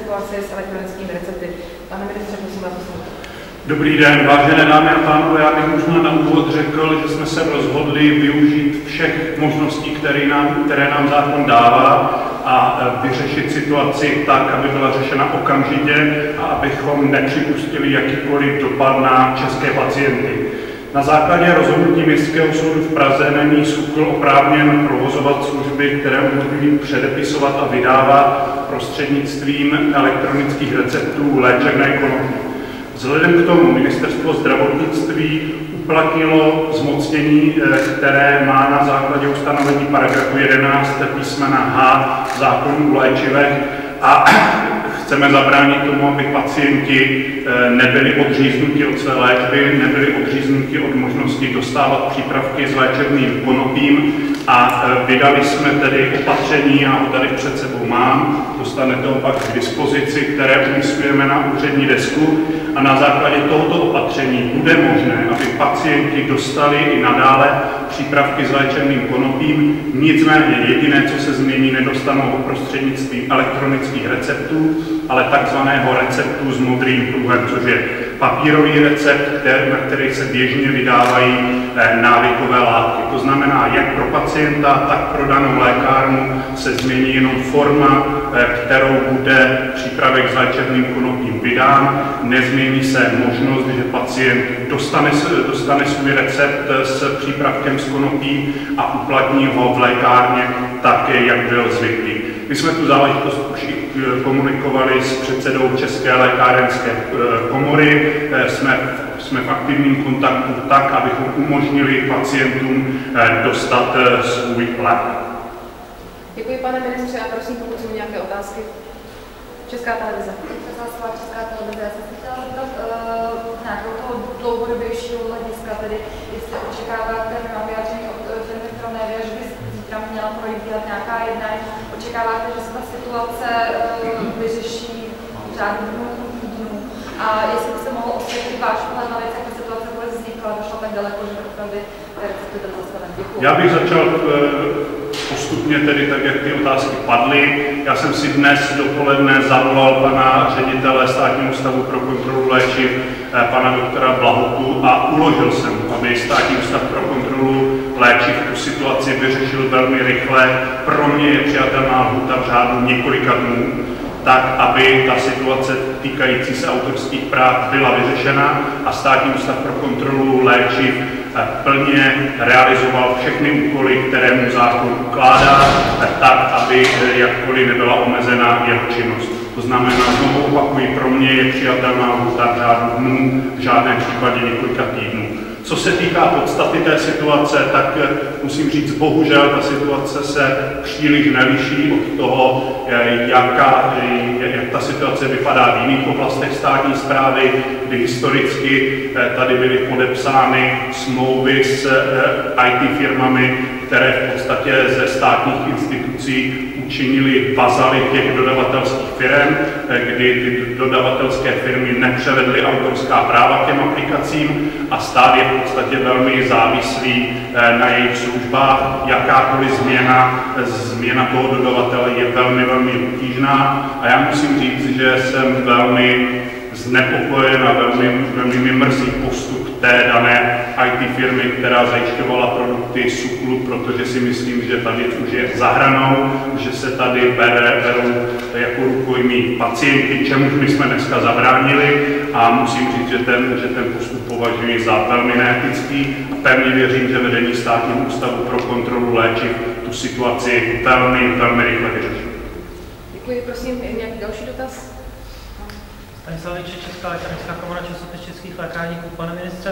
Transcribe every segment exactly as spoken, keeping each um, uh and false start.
situaci s elektronickými recepty. Pane ministře, prosím, máte slovo. Dobrý den, vážené dámy a pánové, já bych možná na úvod řekl, že jsme se rozhodli využít všech možností, které nám, které nám zákon dává a vyřešit situaci tak, aby byla řešena okamžitě a abychom nepřipustili jakýkoliv dopad na české pacienty. Na základě rozhodnutí Městského soudu v Praze není SÚKL oprávněn provozovat služby, které umožňují předepisovat a vydávat prostřednictvím elektronických receptů léčebné konopí. Vzhledem k tomu Ministerstvo zdravotnictví uplatnilo zmocnění, které má na základě ustanovení paragrafu jedenáct písmena H zákonu o léčivech a chceme zabránit tomu, aby pacienti nebyli odříznuti od své léčby, nebyli odříznuti od možnosti dostávat přípravky s léčebným konopím a vydali jsme tedy opatření, já ho tady před sebou mám, dostanete ho pak k dispozici, které umístujeme na úřední desku a na základě tohoto opatření bude možné, aby pacienti dostali i nadále přípravky s léčebným konopím, nicméně jediné, co se změní, nedostanou prostřednictvím elektronických receptů, ale takzvaného receptu s modrým pruhem, což je papírový recept, který, na který se běžně vydávají návykové látky. To znamená, jak pro pacienta, tak pro danou lékárnu se změní jenom forma, kterou bude přípravek s léčebným konopím vydán. Nezmění se možnost, že pacient dostane, dostane svůj recept s přípravkem s konopí a uplatní ho v lékárně tak, jak byl zvyklý. My jsme tu záležitost už komunikovali s předsedou České lékárenské komory, jsme, jsme v aktivním kontaktu tak, abychom umožnili pacientům dostat svůj lék. Děkuji, pane ministře, a prosím, pokud jsou nějaké otázky. Česká televize. Česká televize. Já jsem se chtěla zeptat uh, nějakého toho dlouhodobějšího hlediska, tedy jestli očekáváte, že mám vyjádření od firmy Pronévia, že by zítra měla probíhat nějaká jednání. Očekáváte, že se ta situace uh, vyřeší v řádných dnů a jestli by se mohlo osvětlit váš pohled na věc, jak ta situace vůbec vznikla, došla tak daleko, že opravdu recepty byly zastaven. Děkuji. Já bych začal postupně tedy tak, jak ty otázky padly. Já jsem si dnes dopoledne zavolal pana ředitele Státního ústavu pro kontrolu léčiv, pana doktora Blahotu, a uložil jsem, aby Státní ústav pro kontrolu léčiv tu situaci vyřešil velmi rychle. Pro mě je přijatelná lhůta v řádu několika dnů, tak, aby ta situace týkající se autorských práv byla vyřešena a Státní ústav pro kontrolu léčiv plně realizoval všechny úkoly, které mu zákon ukládá, tak, aby jakkoliv nebyla omezena jeho činnost. To znamená, znovu opakuji, pro mě je přijatelná lhůta v řádu dnů, v žádném případě několika týdnů. Co se týká podstaty té situace, tak musím říct, bohužel ta situace se příliš neliší od toho, jaká, jak ta situace vypadá v jiných oblastech státní správy, kdy historicky tady byly podepsány smlouvy s í té firmami, které v podstatě ze státních institucí učinili vazaly těch dodavatelských firm, kdy ty dodavatelské firmy nepřevedly autorská práva k těm aplikacím a stát je v podstatě velmi závislý na jejich službách. Jakákoliv změna, změna toho dodavatele je velmi, velmi obtížná a já musím říct, že jsem velmi znepokojen a velmi, velmi mi mrzí postup té dané í té firmy, která zajišťovala produkty SÚKLu, protože si myslím, že ta věc už je za hranou, že se tady bere, berou jako rukojmí pacienti, čemuž my jsme dneska zabránili a musím říct, že ten, že ten postup považuji za velmi neetický a pevně věřím, že vedení Státního ústavu pro kontrolu léčiv tu situaci velmi, velmi rychle vyřeší. Děkuji, prosím, nějaký další dotaz? Stanislav Liček, Česká lékárnická komora, časopis českých lékárníků. Pane ministře,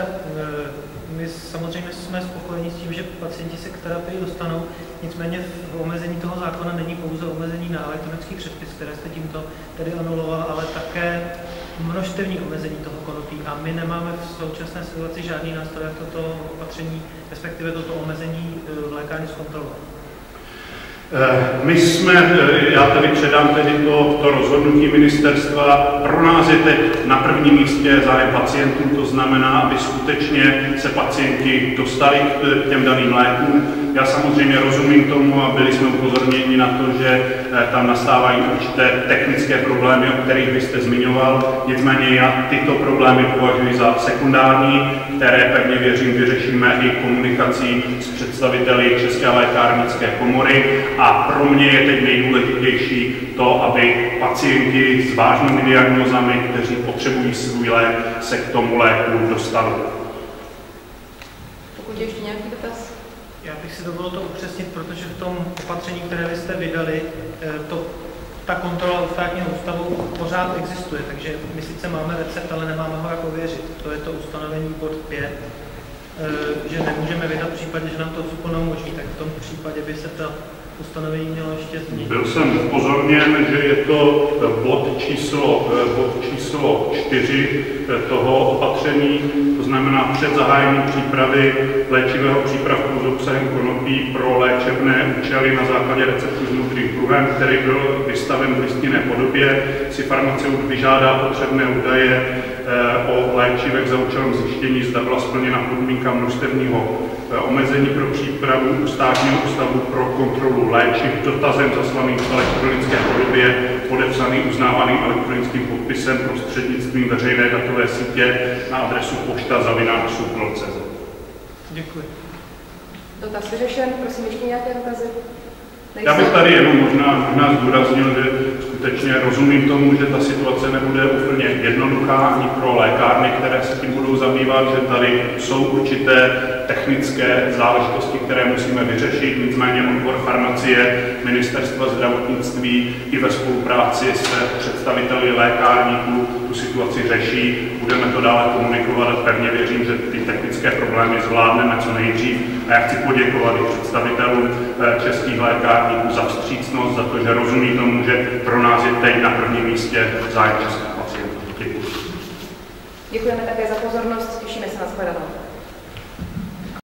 my samozřejmě jsme spokojeni s tím, že pacienti se k terapii dostanou, nicméně v omezení toho zákona není pouze omezení na elektronický předpis, které jste tímto tedy anuloval, ale také množstevní omezení toho konopí a my nemáme v současné situaci žádný nástroj, jak toto opatření, respektive toto omezení v lékárně zkontrolovat. My jsme, já tady předám tedy to, to rozhodnutí ministerstva, pro nás je teď na prvním místě zájem pacientů, to znamená, aby skutečně se pacienti dostali k těm daným lékům. Já samozřejmě rozumím tomu a byli jsme upozorněni na to, že tam nastávají určité technické problémy, o kterých byste zmiňoval. Nicméně já tyto problémy považuji za sekundární, které pevně věřím vyřešíme i komunikací s představiteli České lékárnické komory. A pro mě je teď nejdůležitější to, aby pacienti s vážnými diagnózami, kteří potřebují svůj lék, se k tomu léku dostali. Pokud je ještě nějaký dotaz? Já bych si dovolil to upřesnit, protože v tom opatření, které vy jste vydali, to, ta kontrola u státního ústavu pořád existuje, takže my sice máme recept, ale nemáme ho jak ověřit. To je to ustanovení bod pět, že nemůžeme vydat v případě, že nám to zákon umožní, tak v tom případě by se to ustanovení mělo ještě změnit. Byl jsem upozorněn, že je to bod číslo, bod číslo čtyři toho opatření, to znamená před zahájením přípravy léčivého přípravku s obsahem konopí pro léčebné účely na základě receptu s modrým pruhem, který byl vystaven v listinné podobě, si farmaceut vyžádá potřebné údaje o léčivech za účelem zjištění, zda byla splněna podmínka množstevního omezení pro přípravu u státního ústavu pro kontrolu léčiv dotazem zaslaným v elektronické podobě, podepsaný uznávaným elektronickým podpisem prostřednictvím veřejné datové sítě na adresu pošta zavináč supl tečka cé zet. Děkuji. Dotaz vyřešen, prosím ještě nějaké dotazy? Já bych tady jenom možná, možná zdůraznil, že skutečně rozumím tomu, že ta situace nebude úplně jednoduchá ani pro lékárny, které se tím budou zabývat, že tady jsou určité technické záležitosti, které musíme vyřešit, nicméně odbor farmacie Ministerstva zdravotnictví i ve spolupráci s představiteli lékárníků tu situaci řeší. Budeme to dále komunikovat a pevně věřím, že ty technické problémy zvládneme co nejdřív. A já chci poděkovat i představitelům českých lékárníků za vstřícnost, za to, že rozumí tomu, že pro nás je teď na prvním místě zájem českých pacientů. Děkuji. Děkujeme také za pozornost, těšíme se na shledanou.